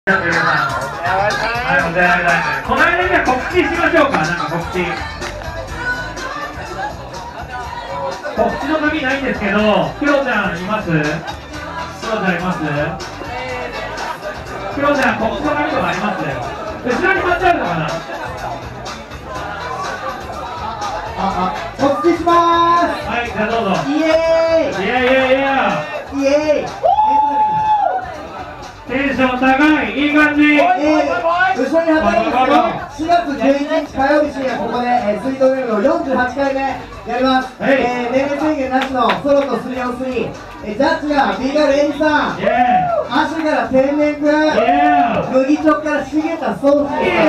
この間には告知しましょうか。なんか告知の紙ないんですけど、クロちゃんいます？クロちゃんいます？クロちゃん告知の紙とかあります？後ろに貼ってあるのかな？ 告知しまーす。 はい、じゃあどうぞ。 イエーイイエイイエイイエイ。 イエーイ。 テンション高い、いい感じ。 後ろに貼ってあるんですけど、4月11日火曜日深夜、ここでスイートルームの48回目やります。年齢制限なしのソロと3on3、ジャッジがビーガルエリさん、足から天然くん、麦チョから重田ソース、 盛り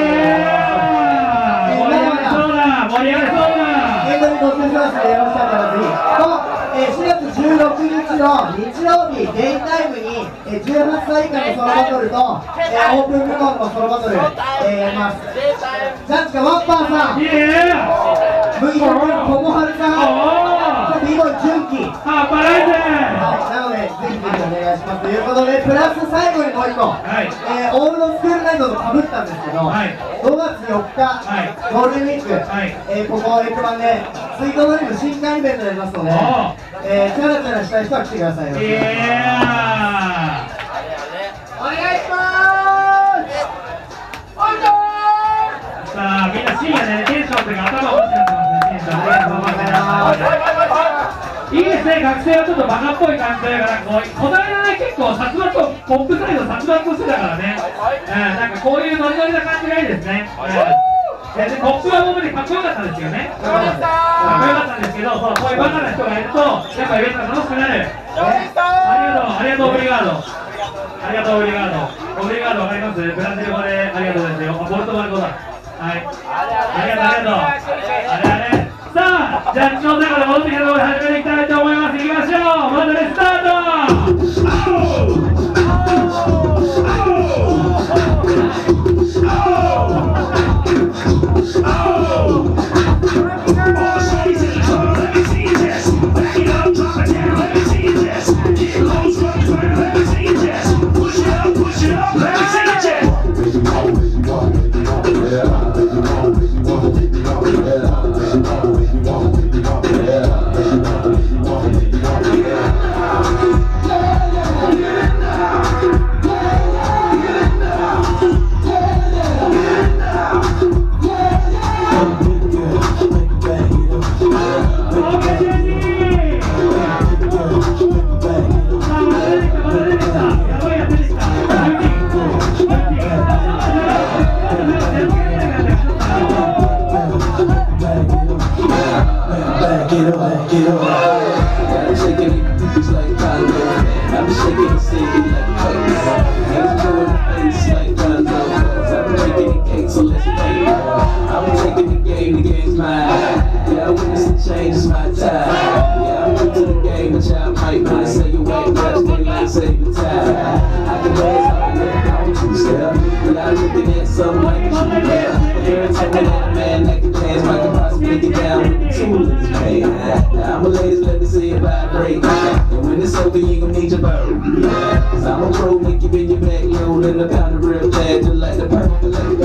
上がりそうだ、盛り上がりそうだ。 エンドに突入しますのでよろしかったらぜひと。4月16日の日曜日デイタイムに18歳以下のソロバトルとオープン部門のソロバトルやります。ジャッジがワッパーさん、麦とこもはるさん、ビーボイ純喜なのでぜひぜひお願いしますということで、プラス最後にもう一個、オールドスクールナイトとかぶったんですけど、5月4日ゴールデンウィーク、ここエクバンでスイートドリーム新刊イベントやりますので、チャラチャラしたい人は来てください。お願いします。 さあ、みんな深夜でテンションというか頭おかしくなってますね。テンションありがとうございます。いいですね、学生はちょっとバカっぽい感じというか、この間ね、結構殺伐とポップサイド殺伐としてたからね、なんかこういうノリノリな感じがいいですね。でポップは僕にかっこよかったですよね。かっこよかったんですけど、こういうバカな人がいるとやっぱイベントが楽しくなる。ありがとうオブリガード。ありがとうオブリガード。オブリガードわかります？ブラジル語でありがとうですよ。ポルトガル語だ。はい。ありがとう。あれ。さあ、ジャッジの中で戻ってきたところで始めていきたいと思います。いきましょう。まずスタート。 I'm a ladies, let me see it vibrate. And when it's over, you gon' need your bird. Cause I'm a pro, make you bend your back low, and the pound of real bad, just like the purple, let it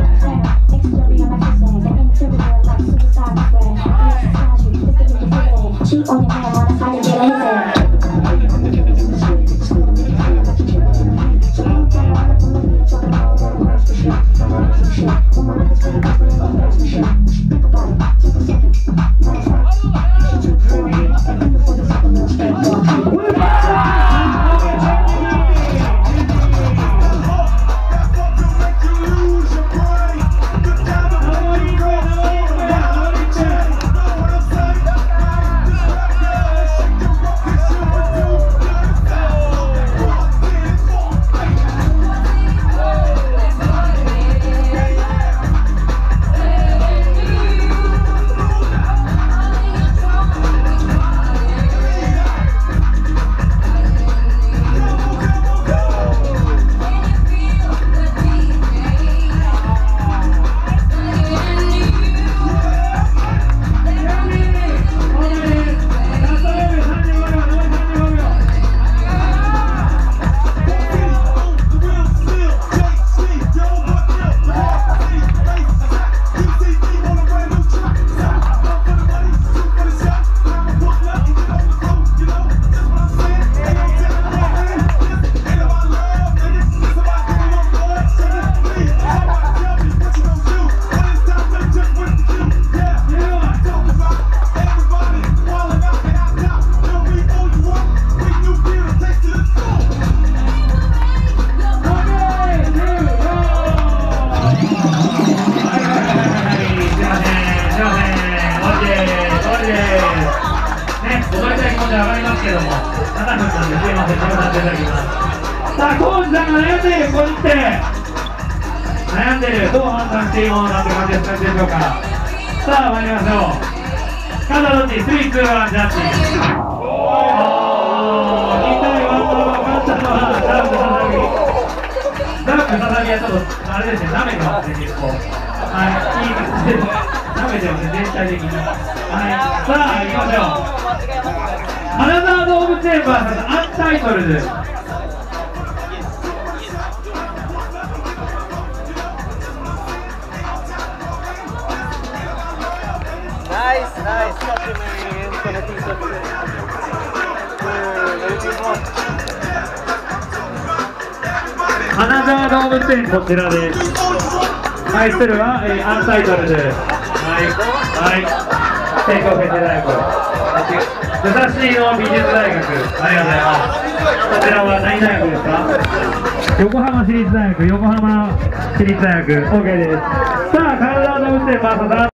さあ、コーチさんが悩んでる、こう言って悩んでる、どう判断していいものなんて感じでしょうか。さあ、参りましょう。勝ったどっち、3、2、1、ジャッジ。2対1の勝ったのはダークササミ。ダークササミはちょっとあれですね、舐めてますね、結構。はい、いい感じで舐めてますね、全体的に。はい、さあ、行きましょう。金沢動物園 vs アンタイトルズ。 Nice, nice. Catch him in the t-shirt. Very good one. 金沢動物園、こちらです。対するは、アンタイトルズ。はい、帝京フェチ大学。武蔵野美術大学。ありがとうございます。こちらは何大学ですか？横浜市立大学、横浜市立大学。OK です。さあ、金沢動物園 vs アン